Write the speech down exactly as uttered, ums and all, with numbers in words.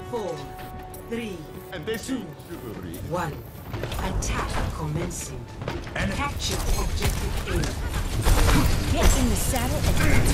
Four, three, And this two, chivalry. one. Attack commencing. And Capture objective A. Get in the saddle and